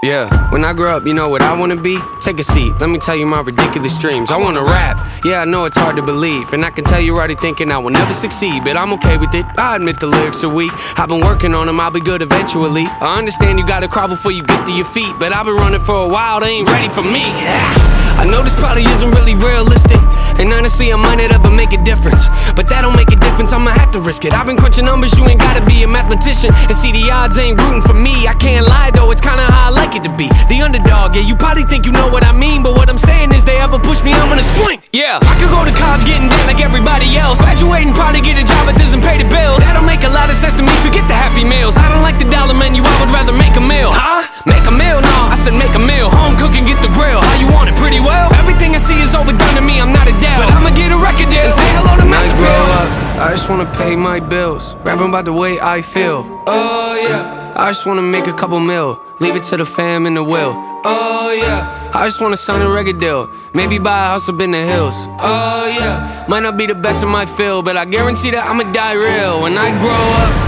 Yeah, when I grow up, you know what I wanna be? Take a seat, let me tell you my ridiculous dreams. I wanna rap, yeah, I know it's hard to believe, and I can tell you're already thinking I will never succeed, but I'm okay with it, I admit the lyrics are weak. I've been working on them, I'll be good eventually. I understand you gotta crawl before you get to your feet, but I've been running for a while, they ain't ready for me. I know this probably isn't really realistic, and honestly I might not ever make a difference, but that don't make a difference, I'ma have to risk it. I've been crunching numbers, you ain't gotta be a mathematician, and see the odds ain't rooting for me. I can't lie though, it's kinda how I like it to be the underdog. Yeah, you probably think you know what I mean, but what I'm saying is they ever push me, I'm gonna swing. Yeah, I could go to college getting debt like everybody else, graduating, probably get a job that doesn't pay the bills. That don't make a lot of sense to me, forget the Happy Meals. I don't like the dollar menu, I would rather make a meal. Huh? Make a meal? No, I said make a meal. Home cooking, get the grill. How you want it? Pretty well. Everything I see is overdone to me, I'm not a dad, but I'ma get a record deal and say hello to Master Bill. I just wanna pay my bills, rapping about the way I feel. Oh yeah, I just wanna make a couple mil, leave it to the fam and the will. Oh yeah, I just wanna sign a record deal, maybe buy a house up in the hills. Oh yeah, might not be the best in my field, but I guarantee that I'ma die real when I grow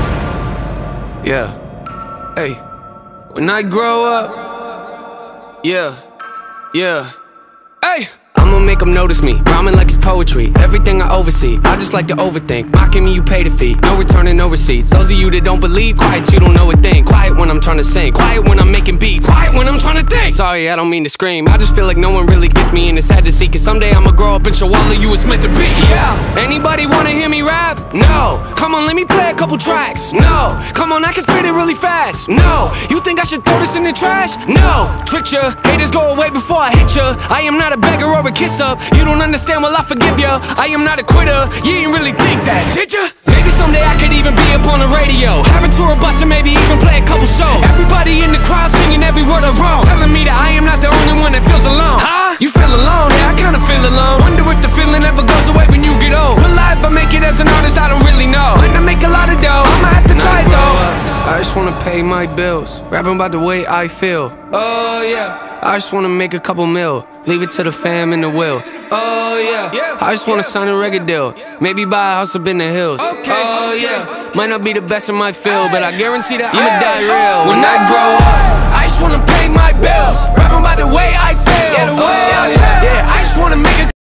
up. Yeah, hey, when I grow up. Yeah, yeah, hey, I'ma make them notice me, rhyming like it's poetry. Everything I oversee, I just like to overthink. Mocking me, you pay the fee, no returning, no receipts. Those of you that don't believe, quiet, you don't know a thing. Quiet when I'm trying to sing, quiet when I'm making beats, quiet when I'm trying to think. Sorry, I don't mean to scream, I just feel like no one really gets me, and it's sad to see, cause someday I'ma grow up and show all of you it's meant to be. Yeah, anybody wanna hear me rap? No. Come on, let me play a couple tracks. No. Come on, I can spit it really fast. No. You think I should throw this in the trash? No. Tricked ya, haters go away before I hit ya. I am not a beggar or a kiss up. You don't understand, well I forgive ya. I am not a quitter, you ain't really think that, did ya? Maybe someday I could even be up on the radio, have a tour bus and maybe even play a couple shows. Everybody in the crowd singing every word I wrote, telling me that I am not the only one that feels alone. Huh? You feel alone? Yeah, I kinda feel alone. Wonder if the feeling ever goes away when you get old. Will I ever make it as an artist? I don't really know. Might not make a lot of dough, I'ma have to try it though. I just wanna pay my bills, rapping about the way I feel. Oh yeah, I just wanna make a couple mil, leave it to the fam and the will. Oh yeah, I just wanna sign a record deal, maybe buy a house up in the hills. Oh yeah, might not be the best in my field, but I guarantee that I'ma die real when I grow up. I just wanna pay my bills, rapping about the way I feel. Yeah, I just wanna make a